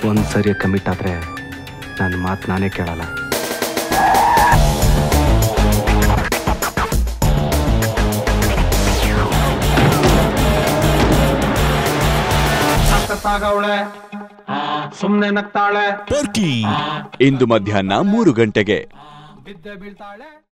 ಒಂದು ಸರಿ ಕಮಿಟ್ ಆದರೆ ನನ್ನ ಮಾತು ನಾನೇ ಕೇಳಲ್ಲ. ಸುಮ್ಮನೆ ನಗ್ತಾಳೆ. ಇಂದು ಮಧ್ಯಾಹ್ನ 3 ಗಂಟೆಗೆ.